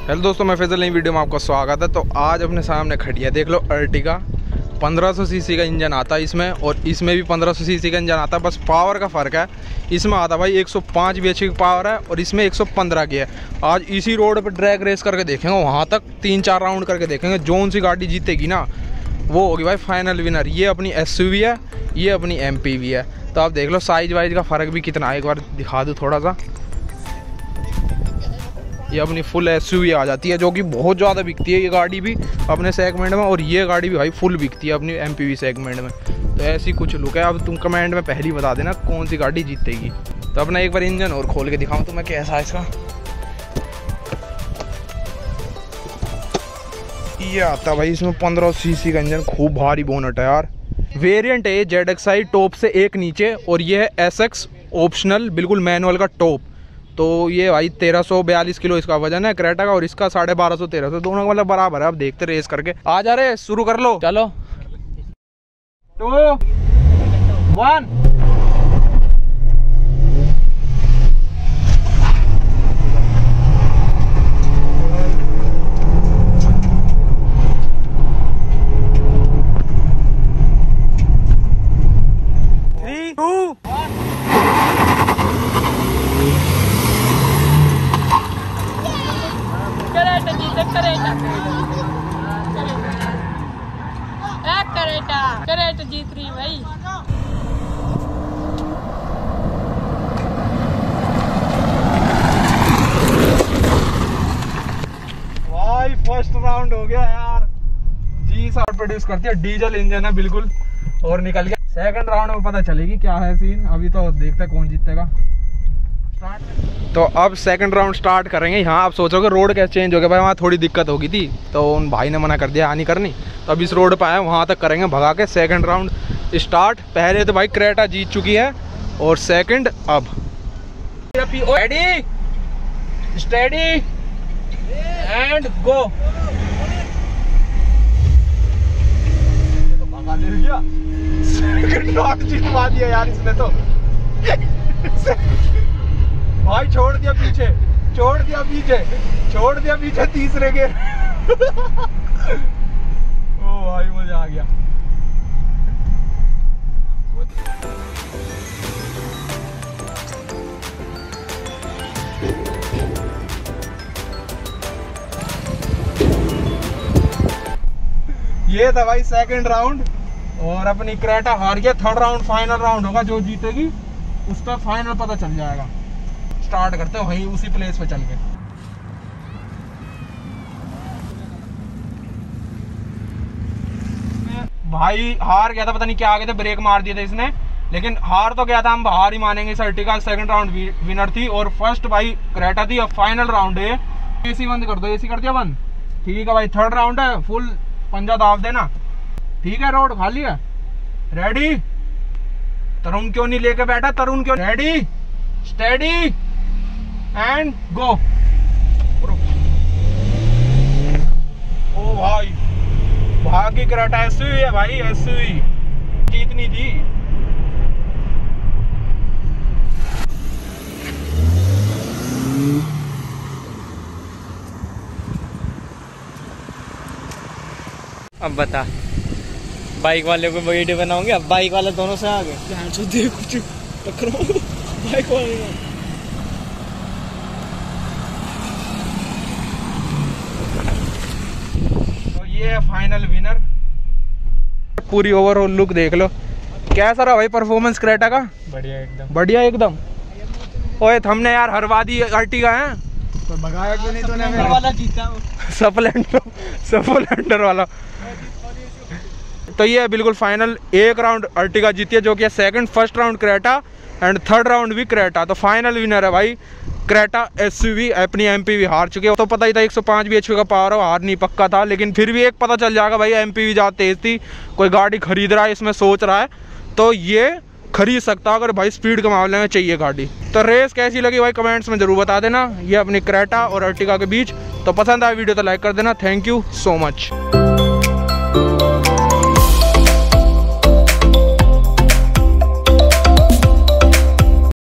Hello दोस्तों, मैं फैजल, नई वीडियो में आपका स्वागत है। तो आज अपने सामने खड़ी है, देख लो, अर्टिगा। 1500 सीसी का इंजन आता है इसमें, और इसमें भी 1500 सीसी का इंजन आता है, बस पावर का फ़र्क है। इसमें आता भाई 105 bhp की पावर है और इसमें 115 की है। आज इसी रोड पर ड्रैग रेस करके देखेंगे, वहाँ तक 3-4 राउंड करके देखेंगे। जोन सी गाड़ी जीतेगी ना, वो होगी भाई फाइनल विनर। ये अपनी SUV है, ये अपनी MPV है। तो आप देख लो साइज वाइज का फ़र्क भी कितना है। एक बार दिखा दूँ थोड़ा सा। ये अपनी फुल SUV आ जाती है, जो कि बहुत ज़्यादा बिकती है ये गाड़ी भी अपने सेगमेंट में, और ये गाड़ी भी भाई फुल बिकती है अपनी MPV सेगमेंट में। तो ऐसी कुछ लुक है। अब तुम कमेंट में पहले ही बता देना कौन सी गाड़ी जीतेगी। तो अपना एक बार इंजन और खोल के दिखाऊं तो मैं कैसा है इसका। ये आता भाई इसमें 1500 सीसी का इंजन, खूब भारी बोनट है यार। वेरिएंट है ZXi टॉप से एक नीचे, और ये है SX ऑप्शनल, बिल्कुल मैनुअल का टॉप। तो ये भाई 1342 किलो इसका वजन है क्रेटा का, और इसका 1250-1300, दोनों का मतलब बराबर है। अब देखते रेस करके। आ जा रहे, शुरू कर लो। चलो 2 1 3 2 करेक्ट जीत रही भाई। भाई फर्स्ट राउंड हो गया यार। G7 प्रोड्यूस करती है, डीजल इंजन है बिल्कुल, और निकल गया। सेकंड राउंड में पता चलेगी क्या है सीन। अभी तो देखते हैं कौन जीतेगा। तो अब सेकंड राउंड स्टार्ट करेंगे। यहाँ आप सोचोगे रोड कैसे चेंज हो गया भाई, वहाँ थोड़ी दिक्कत होगी थी, तो उन भाई ने मना कर दिया आनी करनी। तो अब इस रोड पर आए, वहाँ तक करेंगे भगा के। Second round start. पहले तो भाई क्रेटा जीत चुकी है, और सेकंड अब। Ready, steady and go. भगा ले गया, सेकंड राउंड जीतवा दिया यार इसने तो। भाई छोड़ दिया पीछे, छोड़ दिया पीछे, छोड़ दिया पीछे तीसरे के। ओ भाई मजा आ गया। ये था भाई सेकंड राउंड, और अपनी क्रेटा हार गया। थर्ड राउंड फाइनल राउंड होगा, जो जीतेगी उसका फाइनल पता चल जाएगा। स्टार्ट करते हैं वहीं उसी प्लेस पे चल के। भाई हार गया था, पता नहीं क्या आ गया था, ब्रेक मार दिया था इसने, लेकिन हार तो गया था, हम हार ही मानेंगे। अर्टिगा सेकंड राउंड विनर थी, और फर्स्ट भाई क्रेटा थी। अब फाइनल राउंड है। AC बंद कर दो, AC कर दिया बंद। ठीक है भाई, थर्ड राउंड है, फुल पंजा दाव देना। ठीक है, रोड खाली है। रेडी, तरुण क्यों नहीं लेके बैठा, तरुण क्यों। Ready, steady and go. ओ भाई, भागी क्रेटा SUV है भाई, SUV जीतनी थी। अब बता, बाइक वाले को वीडियो बनाओगे? अब बाइक वाले दोनों से आ गए, कुछ टकराओ बाइक वाले। तो ये फाइनल विनर। पूरी ओवरऑल लुक देख लो, कैसा रहा भाई परफॉर्मेंस क्रेटा का? बढ़िया एकदम, बढ़िया एकदम। ओए हमने यार हरवा दी अर्टिगा है, तो भगाया क्यों नहीं तूने? वाला जीता, स्प्लेंडर वाला। तो ये बिल्कुल फाइनल एक राउंड अर्टिगा जीती है, जो कि second, first round Creta and third round भी क्रेटा। तो फाइनल विनर है भाई क्रेटा SUV। अपनी MPV हार चुके हो, तो पता ही था 105 bhp का पावर हो, हार नहीं पक्का था, लेकिन फिर भी एक पता चल जाएगा भाई, MPV ज़्यादा तेज थी। कोई गाड़ी खरीद रहा है, इसमें सोच रहा है, तो ये खरीद सकता अगर भाई स्पीड के मामले में चाहिए गाड़ी। तो रेस कैसी लगी भाई कमेंट्स में जरूर बता देना। ये अपनी क्रेटा और अर्टिगा के बीच। तो पसंद आया वीडियो तो लाइक कर देना। Thank you so much.